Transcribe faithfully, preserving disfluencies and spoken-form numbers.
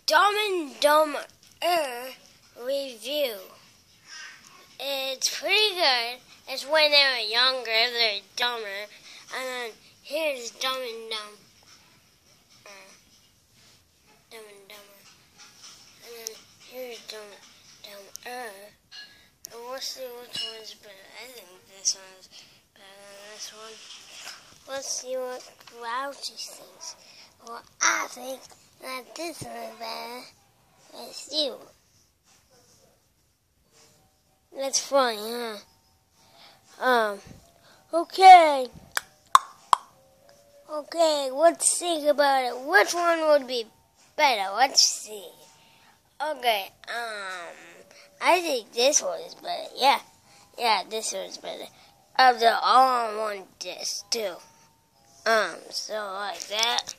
Dumb and Dumber review. It's pretty good. It's when they were younger, they're dumber. And then here's Dumb and Dumb. Uh, dumb and Dumber. And then here's Dumb Dumber. And we'll see which one's better. I think this one's better than this one. Let's see what Grouchy thinks. Well, I think that this one's better. Let's see. That's funny, huh? Um, okay. Okay, let's think about it. Which one would be better? Let's see. Okay, um, I think this one is better. Yeah, yeah, this one is better. Of the all-in-one disc, too. Um, so like that.